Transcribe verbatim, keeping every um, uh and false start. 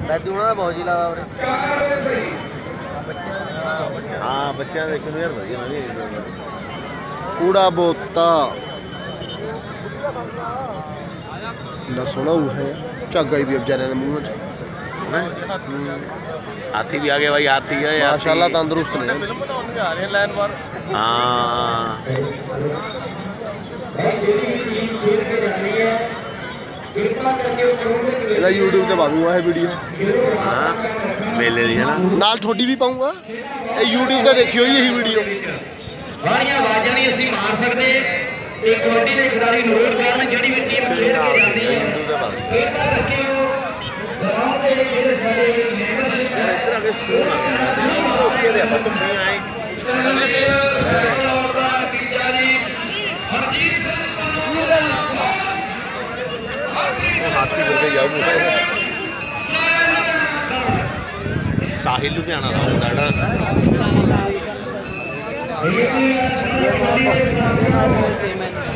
Baidu होना दा बहुत जी लगदा उरे हाँ बच्चों देखो यार वधिया वधिया कूड़ा बोता ना सोना ऊँट है झग्गा ही भी अब बेचारे मुँह च हाथी भी आ गया भाई हाथी है माशाल्लाह तंदुरुस्त ने हाँ ਇਹਦਾ YouTube ਤੇ ਪਾਉਂਗਾ ਇਹ ਵੀਡੀਓ ਹਾਂ ਮੇਲੇ ਦੀ ਹੈ ਨਾ ਨਾਲ ਤੁਹਾਡੀ ਵੀ ਪਾਉਂਗਾ ਇਹ YouTube ਤੇ ਦੇਖਿਓ ਜੀ ਇਹ ਵੀਡੀਓ ਵਾਲੀਆਂ ਆਵਾਜ਼ਾਂ ਨਹੀਂ ਅਸੀਂ ਮਾਰ ਸਕਦੇ ਇੱਕ ਕਬੱਡੀ ਦੇ ਖਿਡਾਰੀ ਨੋਟ ਕਰਨ ਜਿਹੜੀ ਵੀ ਟੀਮ ਖੇਡ ਕੇ ਜਾਂਦੀ ਹੈ ਕਿਰਪਾ ਕਰਕੇ ਉਹ ਗਰਾਊਂਡ ਦੇ ਜਿਹੜੇ ਸਾਰੇ ਮੈਂਬਰਸ਼ਿਪ ਹੈ ਇਸ ਤਰ੍ਹਾਂ ਦੇ ਸਕੂਲ ਆ ਗਏ ਦੇ ਆਪਾਂ ਤੁੰਮੇ ਆਏ हाथी करके जाओ साहिल लुधियाना का होंदा जेड़ा